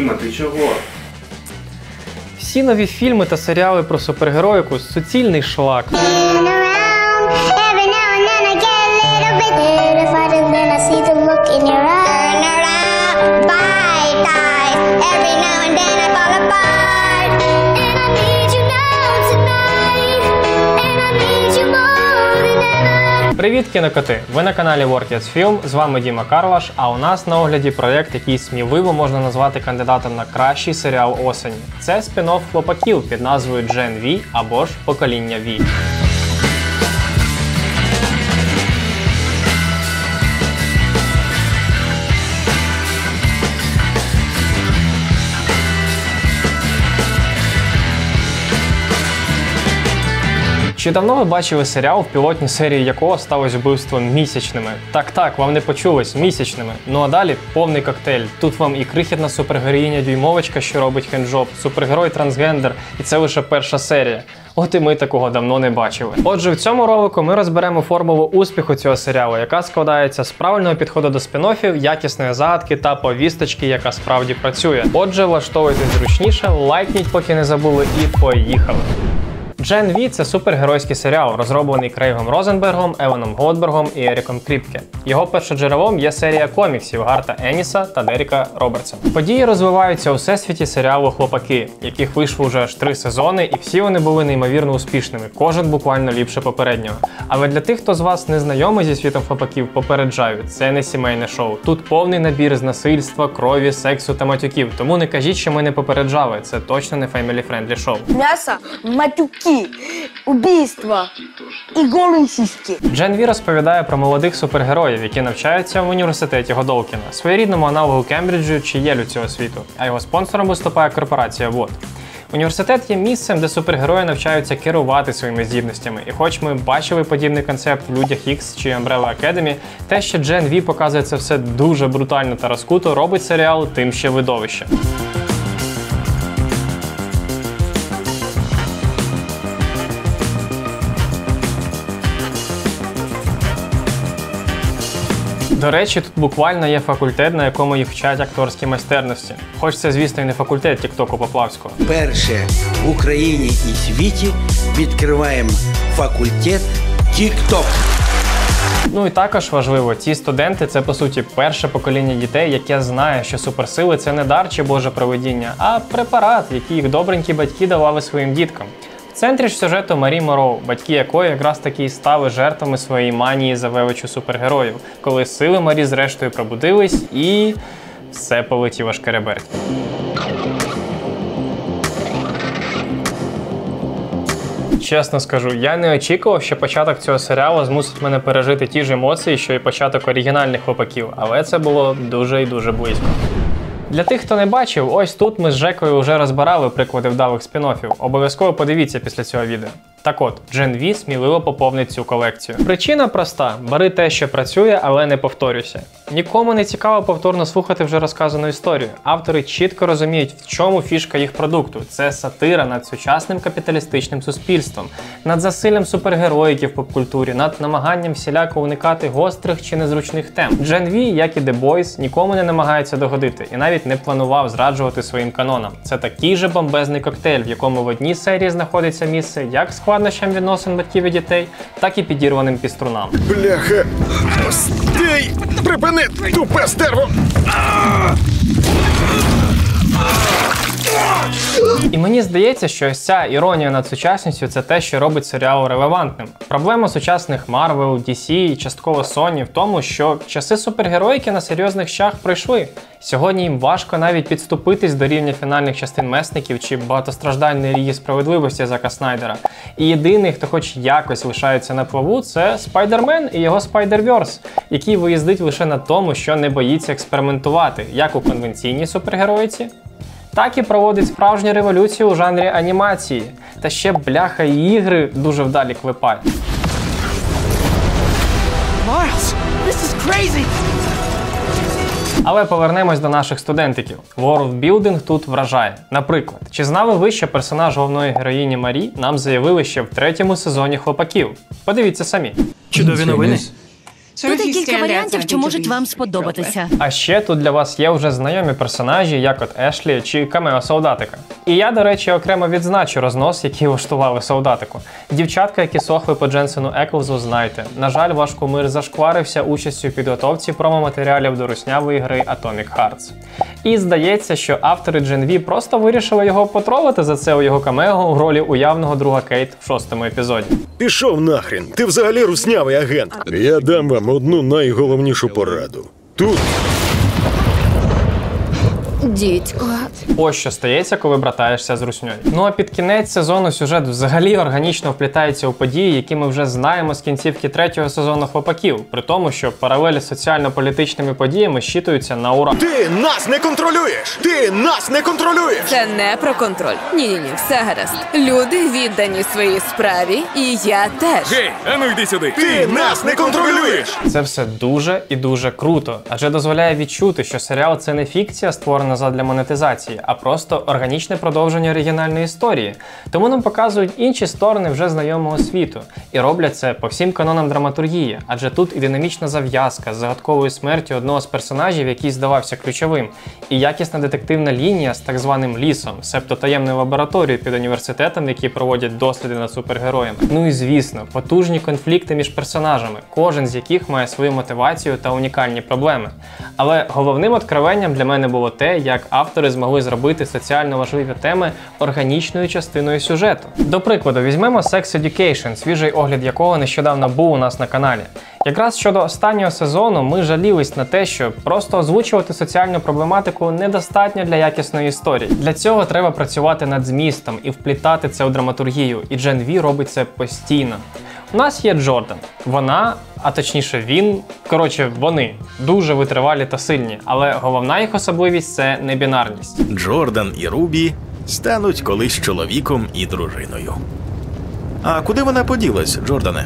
Діма, ти чого? Всі нові фільми та серіали про супергероїку – суцільний шлак. Привіт, кінокоти! Ви на каналі WorkItsFilm, з вами Діма Карлаш, а у нас на огляді проєкт, який сміливо можна назвати кандидатом на кращий серіал осені. Це спін-офф «Хлопаків» під назвою Gen V або ж «Покоління V». Чи давно ви бачили серіал, в пілотній серії якого сталося вбивство місячними? Так, вам не почулось, місячними. Ну а далі повний коктейль. Тут вам і крихітна супергероїня-дюймовочка, що робить хенджоб, супергерой-трансгендер, і це лише перша серія. От і ми такого давно не бачили. Отже, в цьому ролику ми розберемо формулу успіху цього серіалу, яка складається з правильного підходу до спін-оффів, якісної загадки та повісточки, яка справді працює. Отже, влаштовуйтесь зручніше, лайкніть, поки не забули, і поїхали! Gen V – це супергеройський серіал, розроблений Крейгом Розенбергом, Еваном Голдбергом і Еріком Кріпке. Його першоджерелом є серія коміксів Гарта Еніса та Деріка Робертса. Події розвиваються у всесвіті серіалу «Хлопаки», яких вийшло вже аж 3 сезони, і всі вони були неймовірно успішними, кожен буквально ліпше попереднього. Але для тих, хто з вас не знайомий зі світом «Хлопаків», попереджаю, це не сімейне шоу. Тут повний набір з насильства, крові, сексу та матюків, тому не кажіть, що ми не попереджали, це точно не family-friendly шоу. М'ясо, матюки, убійства і голі сіськи. Gen V розповідає про молодих супергероїв, які навчаються в університеті Годолкіна, своєрідному аналогу Кембриджу чи Єлю цього світу, а його спонсором виступає корпорація WOT. Університет є місцем, де супергерої навчаються керувати своїми здібностями, і хоч ми бачили подібний концепт в Людях Ікс чи Umbrella Academy, те, що Gen V показує це все дуже брутально та розкуто, робить серіал тим ще видовище. До речі, тут буквально є факультет, на якому їх вчать акторській майстерності. Хоч це, звісно, і не факультет Тіктоку Поплавського. Перше в Україні і світі відкриваємо факультет Тікток. Ну і також важливо, ці студенти – це, по суті, перше покоління дітей, яке знає, що суперсили – це не дар чи Боже провидіння, а препарат, який їх добренькі батьки давали своїм діткам. В центрі ж сюжету Марі Мороу, батьки якої якраз таки стали жертвами своєї манії за величу супергероїв, коли сили Марі зрештою пробудились і все полетіло шкереберть. Чесно скажу, я не очікував, що початок цього серіалу змусить мене пережити ті ж емоції, що і початок оригінальних «Хлопаків», але це було дуже і дуже близько. Для тих, хто не бачив, ось тут ми з Жекою вже розбирали приклади вдалих спін-оффів. Обов'язково подивіться після цього відео. Так от, Gen V сміливо поповнить цю колекцію. Причина проста – бери те, що працює, але не повторюйся. Нікому не цікаво повторно слухати вже розказану історію. Автори чітко розуміють, в чому фішка їх продукту. Це сатира над сучасним капіталістичним суспільством, над засиллям супергероїки в попкультурі, над намаганням всіляко уникати гострих чи незручних тем. Gen V, як і The Boys, нікому не намагається догодити і навіть не планував зраджувати своїм канонам. Це такий же бомбезний коктейль, в якому в одній серії знаходиться місце як складнощам відносин батьків і дітей, так і підірваним піструнам. Бляха! Стій! Припини, тупе стерво! І мені здається, що ось ця іронія над сучасністю – це те, що робить серіал релевантним. Проблема сучасних Marvel, DC і частково Sony в тому, що часи супергероїки на серйозних щах пройшли. Сьогодні їм важко навіть підступитись до рівня фінальних частин Месників чи багатостраждальної Ліги Справедливості Зака Снайдера. І єдиний, хто хоч якось лишається на плаву, це Спайдермен і його Spider-Verse, який виїздить лише на тому, що не боїться експериментувати, як у конвенційній супергероїці, так і проводить справжню революцію у жанрі анімації. Та ще, бляха, і ігри дуже вдалі клепає. Miles, this is crazy! Але повернемось до наших студентиків. Worldbuilding тут вражає. Наприклад, чи знали ви, що персонаж головної героїні Марі нам заявили ще в 3-му сезоні «Хлопаків»? Подивіться самі. Чудові новини. Тут є кілька варіантів, що можуть вам сподобатися. А ще тут для вас є вже знайомі персонажі, як от Ешлі чи камео Солдатика. І я, до речі, окремо відзначу рознос, який влаштували Солдатику. Дівчатка, які сохли по Дженсену Еклзу, знайте. На жаль, ваш кумир зашкварився участю у підготовці промо-матеріалів до руснявої гри Atomic Hearts. І здається, що автори Gen V просто вирішили його потролити за це у його камео у ролі уявного друга Кейт в 6-му епізоді. Пішов нахрен, ти взагалі руснявий агент. Я дам вам одну найголовнішу пораду. Тут Дідько. Ось що стається, коли братаєшся з русньою. Ну а під кінець сезону сюжет взагалі органічно вплітається у події, які ми вже знаємо з кінцівки 3-го сезону «Хлопаків», при тому, що паралелі з соціально-політичними подіями щитуються на ура. ти нас не контролюєш! Ти нас не контролюєш! Це не про контроль. Ні, все гаразд. Люди віддані своїй справі, і я теж. Гей, а ну йди сюди! Ти нас не контролюєш! Це все дуже і дуже круто, адже дозволяє відчути, що серіал – це не фікція, створена задля монетизації, а просто органічне продовження оригінальної історії. Тому нам показують інші сторони вже знайомого світу. І роблять це по всім канонам драматургії, адже тут і динамічна зав'язка з загадковою смертю одного з персонажів, який здавався ключовим, і якісна детективна лінія з так званим лісом, себто таємною лабораторією під університетом, які проводять досліди над супергероями. Ну і звісно, потужні конфлікти між персонажами, кожен з яких має свою мотивацію та унікальні проблеми. Але головним откровенням для мене було те, як автори змогли зробити соціально важливі теми органічною частиною сюжету. До прикладу, візьмемо Sex Education, свіжий огляд якого нещодавно був у нас на каналі. Якраз щодо останнього сезону ми жалілись на те, що просто озвучувати соціальну проблематику недостатньо для якісної історії. Для цього треба працювати над змістом і вплітати це у драматургію, і Gen V робить це постійно. У нас є Джордан. Вона, а точніше він, вони дуже витривалі та сильні, але головна їх особливість – це небінарність. Джордан і Рубі стануть колись чоловіком і дружиною. А куди вона поділась, Джордане?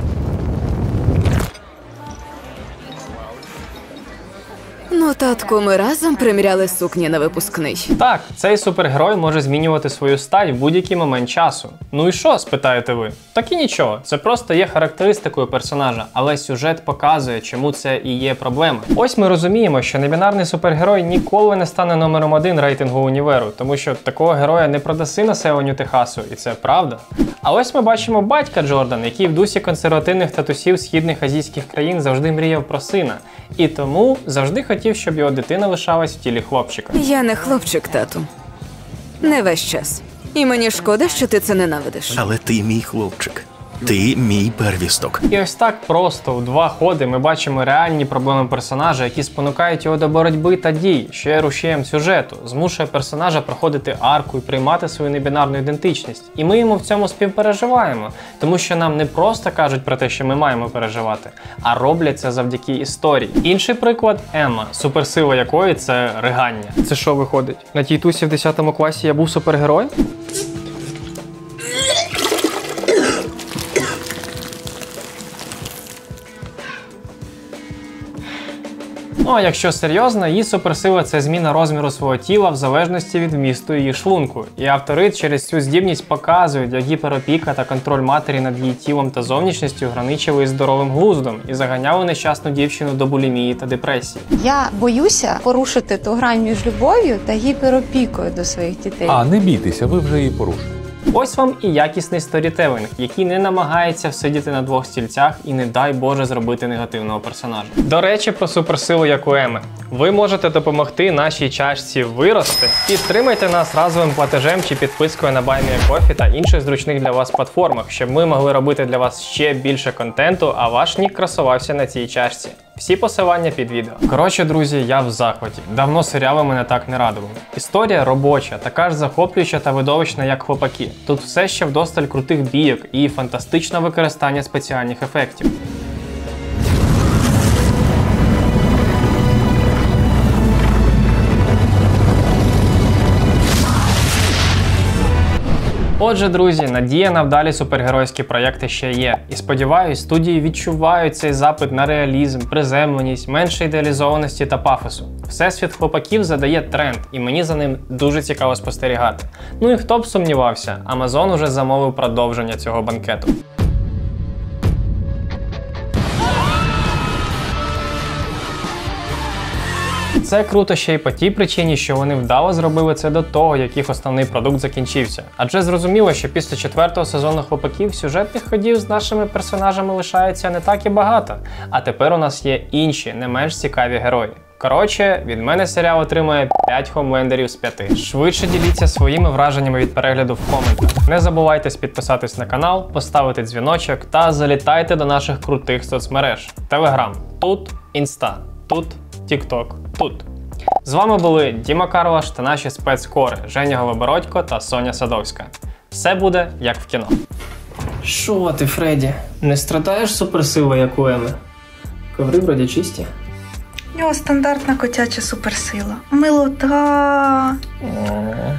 Ну, татку, ми разом приміряли сукні на випускний. Так, цей супергерой може змінювати свою стать в будь-який момент часу. Ну і що, спитаєте ви? Так і нічого, це просто є характеристикою персонажа, але сюжет показує, чому це і є проблема. Ось ми розуміємо, що небінарний супергерой ніколи не стане номером 1 рейтингу універу, тому що такого героя не продаси населенню Техасу, і це правда. А ось ми бачимо батька Джордан, який в дусі консервативних татусів східних азійських країн завжди мріяв про сина. І тому завжди хотів, щоб його дитина лишалась в тілі хлопчика. Я не хлопчик, тату. Не весь час. І мені шкода, що ти це ненавидиш. Але ти мій хлопчик. Ти мій первісток. І ось так просто у 2 ходи ми бачимо реальні проблеми персонажа, які спонукають його до боротьби та дій, що є рушієм сюжету, змушує персонажа проходити арку і приймати свою небінарну ідентичність. І ми йому в цьому співпереживаємо, тому що нам не просто кажуть про те, що ми маємо переживати, а роблять це завдяки історії. Інший приклад – Емма, суперсила якої – це ригання. Це що виходить? На тій тусі в 10 класі я був супергероєм? Ну а якщо серйозно, її суперсила – це зміна розміру свого тіла в залежності від вмісту її шлунку. І автори через цю здібність показують, як гіперопіка та контроль матері над її тілом та зовнішністю граничили із здоровим глуздом і заганяли нещасну дівчину до булімії та депресії. Я боюся порушити ту грань між любов'ю та гіперопікою до своїх дітей. А не бійтеся, ви вже її порушили. Ось вам і якісний сторітелінг, який не намагається всидіти на 2 стільцях і не дай Боже зробити негативного персонажа. До речі, про суперсилу як у Еми. Ви можете допомогти нашій чашці вирости. Підтримайте нас разовим платежем чи підпискою на Buy Me a Coffee та інших зручних для вас платформах, щоб ми могли робити для вас ще більше контенту, а ваш нік красувався на цій чашці. Всі посилання під відео. Коротше, друзі, я в захваті. Давно серіали мене так не радували. Історія робоча, така ж захоплююча та видовищна, як «Хлопаки». Тут все ще вдосталь крутих бійок і фантастичне використання спеціальних ефектів. Отже, друзі, надія на вдалі супергеройські проєкти ще є. І сподіваюсь, студії відчувають цей запит на реалізм, приземленість, менше ідеалізованості та пафосу. Всесвіт «Хлопаків» задає тренд, і мені за ним дуже цікаво спостерігати. Ну і хто б сумнівався, Amazon уже замовив продовження цього банкету. Це круто ще й по тій причині, що вони вдало зробили це до того, як їх основний продукт закінчився. Адже зрозуміло, що після 4-го сезону «Хлопаків» сюжетних ходів з нашими персонажами лишається не так і багато. А тепер у нас є інші, не менш цікаві герої. Коротше, від мене серіал отримує 5 хомлендерів з 5. Швидше діліться своїми враженнями від перегляду в коментах. Не забувайте підписатись на канал, поставити дзвіночок та залітайте до наших крутих соцмереж. Телеграм тут, Інста тут, Тікток тут. З вами були Діма Карлаш та наші спецкори Женя Голобородько та Соня Садовська. Все буде як в кіно. Шо ти, Фредді? Не страдаєш суперсилою, як у Еми? Коври вроді чисті. У нього стандартна котяча суперсила. Милота.